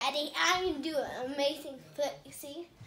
Ready? I'm gonna do an amazing flip. You see?